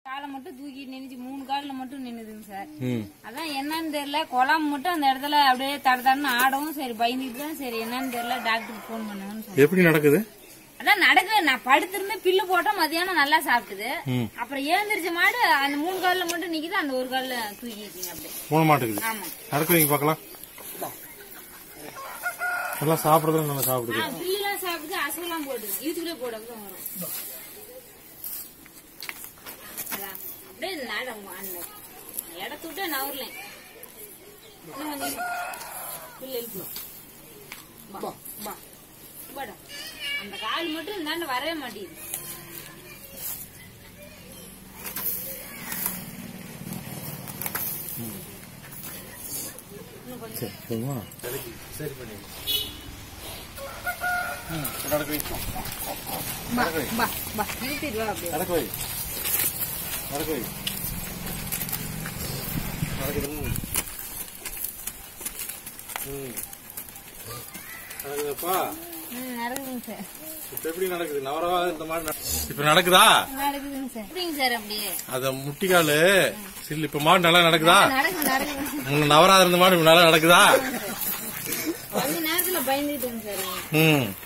காலை மட்டும் தூக்கி நின்னுச்சு 3 கால்ல மட்டும் நின்னுதுங்க சார். அதான் என்னன்னு தெரியல, குழம்பு மட்டும் அந்த இடத்துல அப்படியே தடன்னு ஆடவும் சரி பயந்துட்டு தான் சரி என்னன்னு தெரியல டாக்டருக்கு போன் பண்ணுங்கன்னு. எப்படி நடக்குது? அதான் நடக்குது. நான் படுத்திருந்தேன், பில்லு போட்டா மதியானம் நல்லா சாப்பிட்டுது. அப்புறம் ஏந்திரிச்ச மாடு அந்த 3 கால்ல மட்டும் நிக்குது, அந்த 1 கால்ல தூக்கிட்டீங்க அப்படியே போன மாட்டுக்குது. ஆமா நடக்குது பாக்கலாம். நல்லா சாப்பிடுறது, நல்லா சாப்பிடுது, பில்லுலாம் சாப்பிடுது, அசைவெல்லாம் போடுது, இதுக்குள்ளே போடாம வரும் அப்படியே இடத்த விட்டு நவரல. அந்த கால் மட்டும் இந்தாண்ட வரவே மாட்டேங்குது. சரி பண்ணி நடக்குதுப்பா. நடக்குதுங்க சார். இப்ப எப்படி நடக்குது? நவரவா இந்த மாதிரி இப்ப நடக்குதா? நடக்குதுங்க சார். எப்படிங்க சார் அப்படியே அத முட்டிக்காலு சில்லு இப்ப மாடு நல்லா நடக்குதா? நடக்குது. நவரா இருந்த மாடு நல்லா நடக்குதா? கொஞ்ச நேரத்துல பயந்துட்டேங்க சார்.